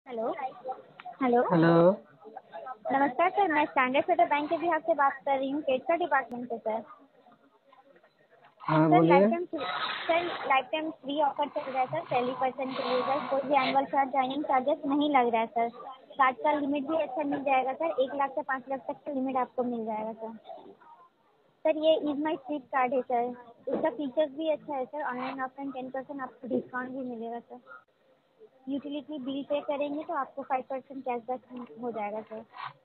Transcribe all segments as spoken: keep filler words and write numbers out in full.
Hello. Hello. Hello. नमस्कार sir, मैं standard chartered bank के बिहाफ से बात कर रही हूँ, क्रेडिट कार्ड डिपार्टमेंट से सर। हाँ सर लाइफ बोलिए। Time sir life time free offer चल रहा है सर, सैली पर्सन के लिए सर। कोई भी एनुअल चार्ज ज्वाइनिंग चार्जेस नहीं लग रहा है सर। कार्ड का लिमिट भी अच्छा मिल जाएगा सर, एक लाख से पाँच लाख तक का लिमिट आपको मिल जाएगा सर। सर ये इज माई स्वीट कार्ड है सर, इसका फीचर्स भी अच्छा है sir. Online offline ten percent आपको डिस्काउंट भी मिलेगा सर। यूटिलिटी बिल पे करेंगे तो आपको फाइव परसेंट कैशबैक हो जाएगा sir.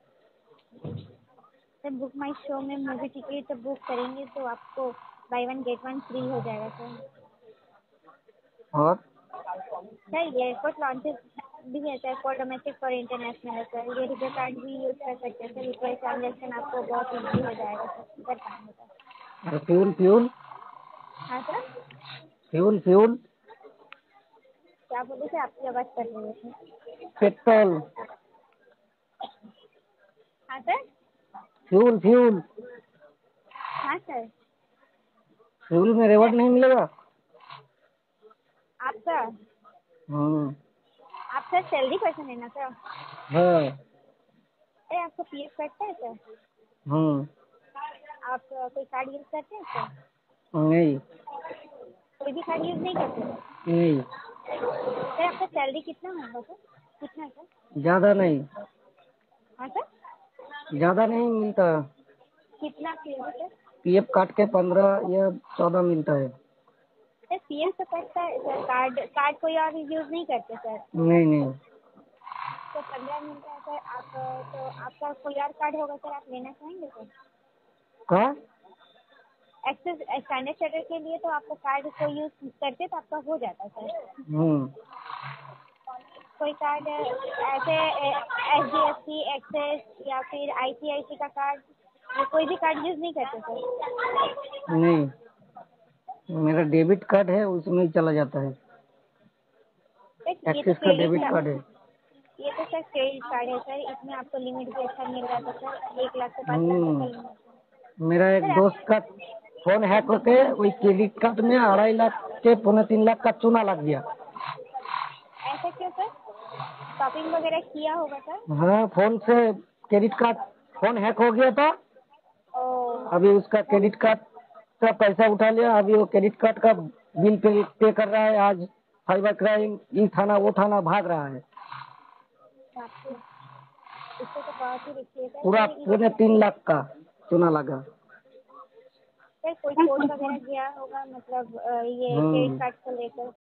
Sir book my show में मूवी टिकट बुक करेंगे तो आपको buy one get one free हो जाएगा सर। और सर ये एयरपोर्ट लॉन्चेस भी है sir, for domestic for international है सर। ये रिजर्व कार्ड भी यूज़ कर सकते हैं सर, यूपीआई ट्रांजेक्शन आपको बहुत ईजी हो जाएगा सर, कर पाएंगे सर। अरे फ्यूल फ्यूल हाँ सर, फ्यूल फ्यूल क्या बोले सर, आपकी आवाज़ कर रही है सर। पेट्रोल हाँ सर। फ्यूल फ्यूल हाँ सर। फ्यूल में रिवॉर्ड सर नहीं मिलेगा? आपका हाँ। आप सर सैलरी पर्सन है ना सर? हाँ। अरे आपको पी एफ कटता है सर? हाँ। आप अ, कोई कार्ड यूज़ करते हैं सर? नहीं। कोई भी कार्ड यूज़ नहीं करते? नहीं। सर आपका सैलरी कितना होगा सर, कितना सर? ज्यादा नहीं। हाँ सर, ज्यादा नहीं मिलता। कितना चाहिए सर? पीएफ काट के पंद्रह या चौदह मिलता है। सर पी एफ तो कटता है सर, कार्ड कार्ड कोई और यूज़ नहीं करते सर। नहीं नहीं। तो पंद्रह मिलता है सर। आप अ, तो आपका कोई और कार्ड होगा सर, आप लेना चाहेंगे सर? का एक्सेस स्टैंडर्ड चार्टर के लिए तो आपका कार्ड कोई यूज़ करते तो आपका हो जाता सर। हम्म। कोई कार्ड ऐसे H D F C, access या फिर आई सी आई सी का कार्ड, वो कोई भी कार्ड यूज़ नहीं करते सर? नहीं, मेरा डेबिट कार्ड है, उसमें ही चला जाता है। सर ये तो एक्सिस का क्रेडिट डेबिट कार्ड कार्ड, है। ये तो सर क्रेडिट कार्ड है सर, इसमें आपको लिमिट भी अच्छा मिल रहा था सर, एक लाख से पाँच लाख तक का हम्म। लिमिट। मेरा एक सर आप दोस्त का फोन हैक होके वही क्रेडिट कार्ड में अढ़ाई लाख के पौने तीन लाख का चूना लग गया। ऐसा क्यों सर, शॉपिंग वगैरह किया होगा सर? हाँ, फोन से क्रेडिट कार्ड, फोन हैक हो गया था। ओ अभी उसका क्रेडिट कार्ड का पैसा उठा लिया, अभी वो क्रेडिट कार्ड का बिल पे पे कर रहा है। आज साइबर क्राइम, ये थाना वो थाना भाग रहा है। आपको इससे तो बहुत ही रिस्की है सर। पूरा सर पौने इस तीन लाख का चूना लगा। सर कोई कोड वगैरह गया होगा मतलब अ, ये क्रेडिट हम्म। कार्ड को लेकर?